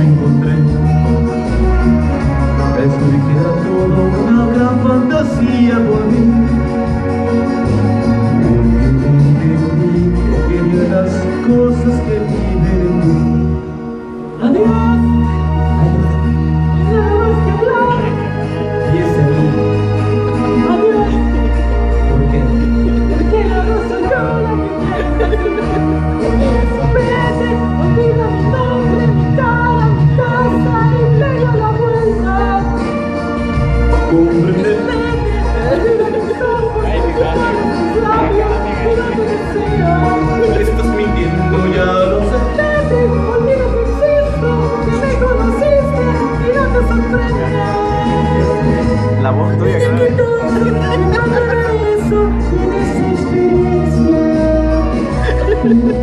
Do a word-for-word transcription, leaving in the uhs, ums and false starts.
me encontré. Descubrí que era todo una gran fantasía por mí. Entendí que quería las cosas que viven en mí. Adiós. Nada más que hablar. Y ese mí. Adiós. ¿Por qué? Porque la rosa yo la que vete, olvida mi nombre, mi cara, mi casa y pega la vuelta. Cúmbreme. Olvida mis ojos, mis labios, y no te deseo. Estás mintiendo, ya lo sé. Vete, olvida que existo, que me conociste y no te sorprendes. La voz tuya, que no eso, y en esa experiencia.